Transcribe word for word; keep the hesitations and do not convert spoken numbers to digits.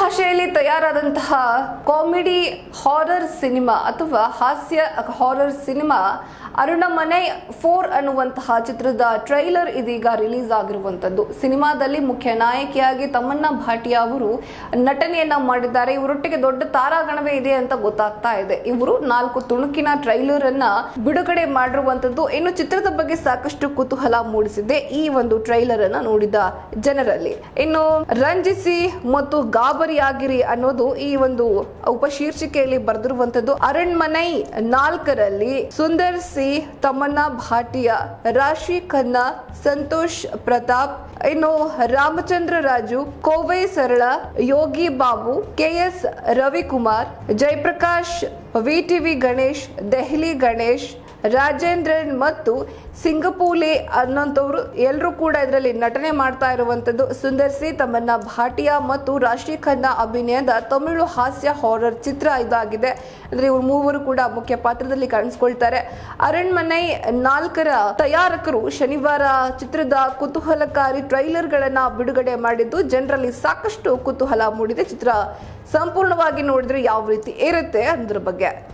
ಭಾಷೆಯಲ್ಲಿ ತಯಾರಾದಂತಹ comedy horror cinema ಅಥವಾ ಹಾಸ್ಯ ಹಾರರ್ ಸಿನಿಮಾ ಅರುಣಮನೆ ಫೋರ್ ಅನ್ನುವಂತಹ ಚಿತ್ರದ ಟ್ರೈಲರ್ ಇದೀಗ ರಿಲೀಸ್ ಆಗಿರುವಂತದ್ದು. ಸಿನಿಮಾದಲ್ಲಿ ಮುಖ್ಯ ನಾಯಕಿಯಾಗಿ ತಮನ್ನಾ ಭಾಟಿಯಾ ಅವರು ನಟನೆಯನ್ನ ಮಾಡಿದ್ದಾರೆ. ಇವರೊಟ್ಟಿಗೆ ದೊಡ್ಡ ತಾರಾಗಣವೇ ಇದೆ ಅಂತ ಗೊತ್ತಾಗ್ತಾ ಇದೆ. ಇವರು ನಾಲ್ಕು ತುಣುಕಿನ ಟ್ರೈಲರ್ ಅನ್ನ ಬಿಡುಗಡೆ ಮಾಡಿರುವಂತದ್ದು. ಇನ್ನು ಚಿತ್ರದ ಬಗ್ಗೆ ಸಾಕಷ್ಟು ಕುತೂಹಲ ಮೂಡಿಸಿದೆ ಈ ಒಂದು ಟ್ರೈಲರ್ ಅನ್ನ ನೋಡಿದ ಜನರಲ್ಲಿ. ಇನ್ನು ರಂಜಿಸಿ ಮತ್ತು ಗಾಬರಿಯಾಗಿರಿ ಅನ್ನೋದು ಈ ಒಂದು ಉಪಶೀರ್ಷಿಕೆಯಲ್ಲಿ ಬರೆದಿರುವಂತದ್ದು. ಅರಣ್ಮನೈ ನಾಲ್ಕರಲ್ಲಿ ಸುಂದರ್ ಸಿ, ತಮನ್ನಾ ಭಾಟಿಯಾ, ರಾಶಿ ಖನ್ನಾ, ಸಂತೋಷ್ ಪ್ರತಾಪ್, ಇನ್ನು Ramachandra Raju, Kovai Sarala, Yogi Babu, K S Ravikumar, Jayaprakash, VTV Ganesh, Delhi Ganesh, Rajendran ಮತ್ತು ಸಿಂಗಪೂಲೆ ಅನ್ನೋಂಥವ್ರು ಎಲ್ಲರೂ ಕೂಡ ಇದರಲ್ಲಿ ನಟನೆ ಮಾಡ್ತಾ ಇರುವಂತದ್ದು. ಸುಂದರ್ ಸಿ, ತಮನ್ನಾ ಭಾಟಿಯಾ ಮತ್ತು ರಾಶಿ ಖನ್ನಾ ಅಭಿನಯದ ತಮಿಳು ಹಾಸ್ಯ ಹಾರರ್ ಚಿತ್ರ ಇದಾಗಿದೆ. ಅಂದ್ರೆ ಇವರು ಮೂವರು ಕೂಡ ಮುಖ್ಯ ಪಾತ್ರದಲ್ಲಿ ಕಾಣಿಸ್ಕೊಳ್ತಾರೆ. ಅರಣ್ಮನೈ ನಾಲ್ಕರ ತಯಾರಕರು ಶನಿವಾರ ಚಿತ್ರದ ಕುತೂಹಲಕಾರಿ ಟ್ರೈಲರ್ ಗಳನ್ನ ಬಿಡುಗಡೆ ಮಾಡಿದ್ದು ಜನರಲ್ಲಿ ಸಾಕಷ್ಟು ಕುತೂಹಲ ಮೂಡಿದೆ. ಚಿತ್ರ ಸಂಪೂರ್ಣವಾಗಿ ನೋಡಿದ್ರೆ ಯಾವ ರೀತಿ ಇರುತ್ತೆ ಅನ್ನೋದ್ರ ಬಗ್ಗೆ